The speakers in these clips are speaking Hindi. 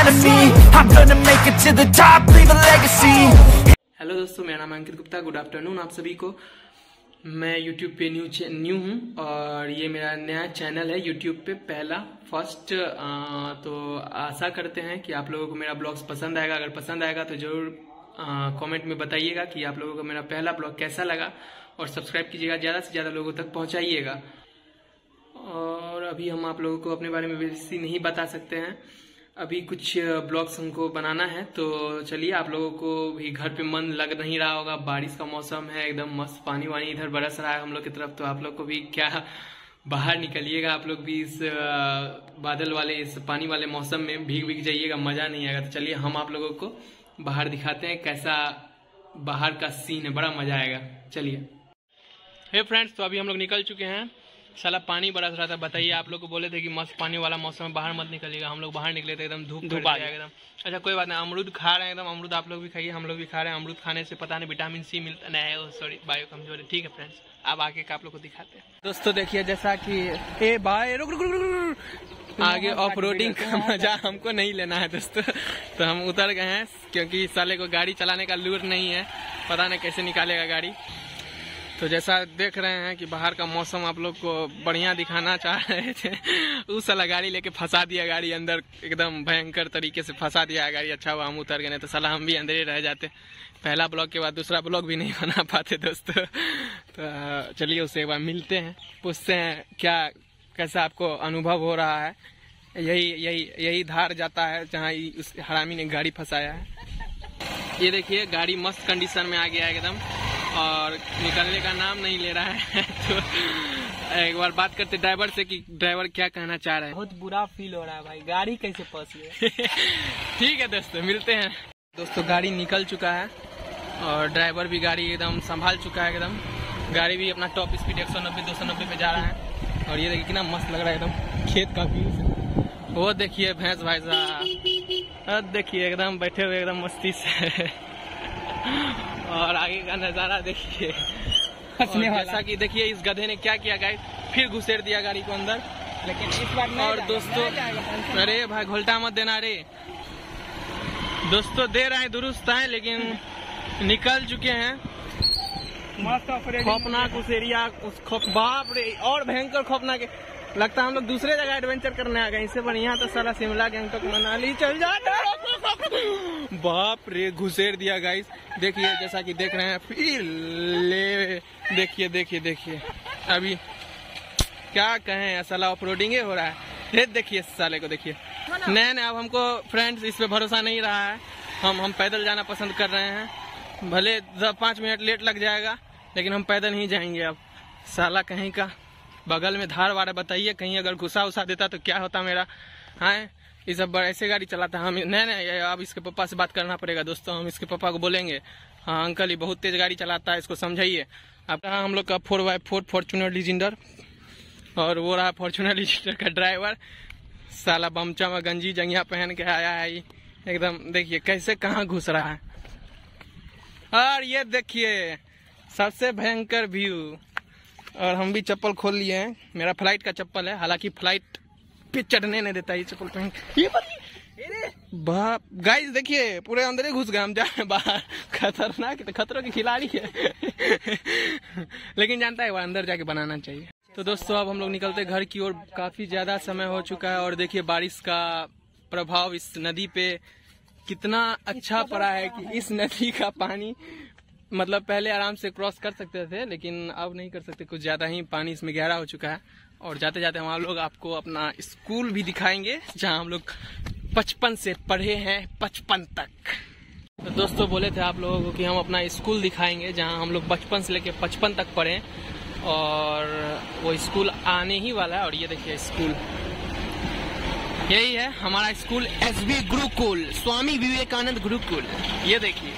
out of me. I'm gonna make it to the top, leave a legacy. Hello दोस्तों, मेरा नाम अंकित गुप्ता। गुड आफ्टरनून आप सभी को। मैं YouTube पे न्यू हूँ और ये मेरा नया चैनल है YouTube पे, पहला फर्स्ट। तो आशा करते हैं कि आप लोगों को मेरा ब्लॉग्स पसंद आएगा। अगर पसंद आएगा तो ज़रूर कमेंट में बताइएगा कि आप लोगों को मेरा पहला ब्लॉग कैसा लगा, और सब्सक्राइब कीजिएगा, ज़्यादा से ज़्यादा लोगों तक पहुँचाइएगा। और अभी हम आप लोगों को अपने बारे में बेसी नहीं बता सकते हैं, अभी कुछ ब्लॉग्स हमको बनाना है। तो चलिए, आप लोगों को भी घर पे मन लग नहीं रहा होगा, बारिश का मौसम है, एकदम मस्त पानी वानी इधर बरस रहा है हम लोग की तरफ। तो आप लोग को भी क्या, बाहर निकलिएगा, आप लोग भी इस बादल वाले, इस पानी वाले मौसम में भीग जाइएगा, मज़ा नहीं आएगा। तो चलिए, हम आप लोगों को बाहर दिखाते हैं कैसा बाहर का सीन है, बड़ा मज़ा आएगा। चलिए। हे फ्रेंड्स, तो अभी हम लोग निकल चुके हैं। साला पानी बरस रहा था, बताइए। आप लोग को बोले थे कि मस्त पानी वाला मौसम में बाहर मत निकलिएगा, हम लोग बाहर निकले थे, एकदम धूप आ गया एकदम। अच्छा कोई बात नहीं, अमरूद खा रहे हैं एकदम। अमरूद आप लोग भी खाइए, हम लोग भी खा रहे हैं। अमरूद खाने से पता नहीं विटामिन सी मिलता नहीं, सॉरी बायो कमजोर है। ठीक है फ्रेंड्स, अब आगे का आप लोग को दिखाते हैं। दोस्तों देखिए, जैसा कि ए भाई रुक आगे ऑफ रोडिंग का मजा हमको नहीं लेना है दोस्तों। तो हम उतर गए हैं, क्योंकि साले को गाड़ी चलाने का लूर नहीं है, पता नहीं कैसे निकालेगा गाड़ी। तो जैसा देख रहे हैं कि बाहर का मौसम आप लोग को बढ़िया दिखाना चाह रहे थे, उस साला गाड़ी लेके फंसा दिया, गाड़ी अंदर एकदम भयंकर तरीके से फंसा दिया गाड़ी। अच्छा हुआ हम उतर गए, नहीं तो साला हम भी अंदर ही रह जाते। पहला ब्लॉग के बाद दूसरा ब्लॉग भी नहीं बना पाते दोस्तों। तो चलिए, उससे एक बार मिलते हैं, पूछते हैं क्या कैसा आपको अनुभव हो रहा है। यही धार जाता है जहाँ उस हरामी ने गाड़ी फंसाया है। ये देखिए, गाड़ी मस्त कंडीशन में आ गया है एकदम, और निकलने का नाम नहीं ले रहा है। तो एक बार बात करते ड्राइवर से कि ड्राइवर क्या कहना चाह रहे हैं। बहुत बुरा फील हो रहा है भाई, गाड़ी कैसे फंसी है। ठीक है दोस्तों, मिलते हैं। दोस्तों गाड़ी निकल चुका है और ड्राइवर भी गाड़ी एकदम संभाल चुका है एकदम। गाड़ी भी अपना टॉप स्पीड 190-290 पे जा रहा है। और ये देखिए कितना मस्त लग रहा है एकदम खेत का व्यू। वो देखिए भैंस भाई साहब, देखिए एकदम बैठे हुए एकदम मस्ती से। और आगे का नजारा देखिए, जैसा कि देखिए इस गधे ने क्या किया गाइस, फिर घुसेड़ दिया गाड़ी को अंदर। लेकिन इस बार और दोस्तों, अरे भाई घोल्टा मत देना रे दोस्तों, दे रहे हैं दुरुस्त है, लेकिन निकल चुके हैं। खौफनाक उस एरिया, उस बाप रे, और भयंकर खौफनाक। लगता है हम लोग दूसरे जगह एडवेंचर करने आ गए, इससे बढ़िया तो साला शिमला गैंगटॉक मनाली चल जाते। बाप रे, घुसेड़ दिया गाइस। देखिए जैसा कि देख रहे हैं, फिर ले देखिए अभी क्या कहें, साला ऑफ रोडिंग हो रहा है। देखिए साले को देखिए। नहीं अब हमको फ्रेंड्स इस पे भरोसा नहीं रहा है। हम पैदल जाना पसंद कर रहे हैं, भले 5 मिनट लेट लग जाएगा, लेकिन हम पैदल ही जाएंगे। अब साला कहीं का बगल में धार वार, बताइए कहीं अगर घुसा उसा देता तो क्या होता मेरा। हाँ, ये सब ऐसे गाड़ी चलाता है। हम नहीं, अब इसके पापा से बात करना पड़ेगा दोस्तों। हम इसके पापा को बोलेंगे, हाँ अंकल ये बहुत तेज गाड़ी चलाता है, इसको समझाइए। अब रहा हम लोग का 4x4 फॉर्च्यूनर लीजेंडर, और वो रहा फॉर्च्यूनर लीजेंडर का ड्राइवर। साला बमचा में गंजी जंगिया पहन के आया है एकदम। देखिए कैसे कहाँ घुस रहा है। और ये देखिए सबसे भयंकर व्यू। और हम भी चप्पल खोल लिए हैं, मेरा फ्लाइट का चप्पल है, हालांकि फ्लाइट पे चढ़ने नहीं देता ये चप्पल पहन। बाप गाइस देखिए, पूरे अंदर ही घुस गए हम, जा बाहर। खतरनाक, खतरों के खिलाड़ी है। लेकिन जानता है वो अंदर जाके बनाना चाहिए। तो दोस्तों अब हम लोग निकलते घर की ओर, काफी ज्यादा समय हो चुका है। और देखिए बारिश का प्रभाव इस नदी पे कितना अच्छा पड़ा है कि इस नदी का पानी, मतलब पहले आराम से क्रॉस कर सकते थे, लेकिन अब नहीं कर सकते, कुछ ज्यादा ही पानी इसमें गहरा हो चुका है। और जाते जाते हम लोग आपको अपना स्कूल भी दिखाएंगे, जहां हम लोग 55 से पढ़े हैं, 55 तक। तो दोस्तों बोले थे आप लोगों को कि हम अपना स्कूल दिखाएंगे, जहां हम लोग 55 से लेके 55 तक पढ़े, और वो स्कूल आने ही वाला है। और ये देखिए स्कूल, यही है हमारा स्कूल, SB गुरुकुल, स्वामी विवेकानंद गुरुकुल। ये देखिए,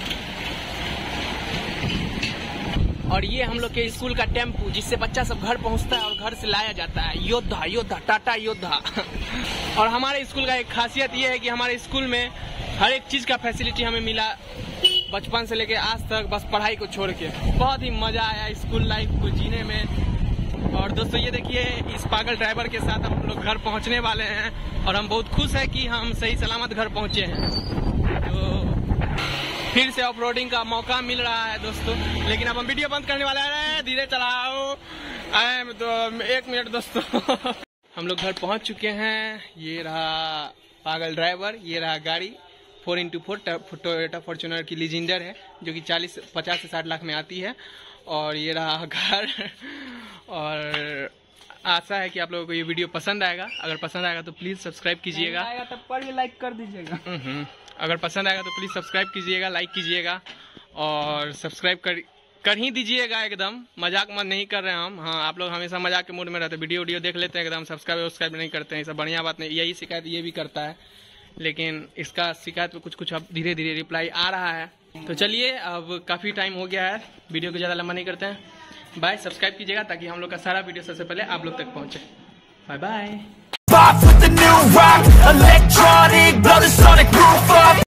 और ये हम लोग के स्कूल का टेम्पू, जिससे बच्चा सब घर पहुंचता है और घर से लाया जाता है। योद्धा टाटा योद्धा। और हमारे स्कूल का एक खासियत ये है कि हमारे स्कूल में हर एक चीज का फैसिलिटी हमें मिला, बचपन से लेके आज तक, बस पढ़ाई को छोड़ के। बहुत ही मजा आया स्कूल लाइफ को जीने में। और दोस्तों ये देखिए, इस पागल ड्राइवर के साथ हम लोग घर पहुंचने वाले हैं और हम बहुत खुश हैं कि हम सही सलामत घर पहुंचे हैं। तो फिर से ऑफ रोडिंग का मौका मिल रहा है दोस्तों, लेकिन अब हम वीडियो बंद करने वाले हैं। धीरे चलाओ, तो 1 मिनट दोस्तों। हम लोग घर पहुंच चुके हैं। ये रहा पागल ड्राइवर, ये रहा गाड़ी 4x4 टोयोटा फॉर्च्यूनर की लीजेंडर है, जो कि 50 से 60 लाख में आती है। और ये रहा घर। और आशा है कि आप लोगों को ये वीडियो पसंद आएगा। अगर पसंद आएगा तो प्लीज़ सब्सक्राइब कीजिएगा। तब पर भी लाइक कर दीजिएगा। अगर पसंद आएगा तो प्लीज़ सब्सक्राइब कीजिएगा, लाइक कीजिएगा और सब्सक्राइब कर ही दीजिएगा। एकदम मजाक मत नहीं कर रहे हैं हम। हाँ, आप लोग हमेशा मजाक के मूड में रहते हैं, वीडियो देख लेते हैं, एकदम सब्सक्राइब नहीं करते हैं। सब बढ़िया बात नहीं, यही शिकायत ये भी करता है, लेकिन इसका शिकायत पे कुछ अब धीरे धीरे रिप्लाई आ रहा है। तो चलिए, अब काफ़ी टाइम हो गया है, वीडियो को ज़्यादा लंबा नहीं करते हैं। बाय, सब्सक्राइब कीजिएगा ताकि हम लोग का सारा वीडियो सबसे पहले आप लोग तक पहुँचे। Bye bye. Pop with the new rock, electronic, blow the sonic roof up.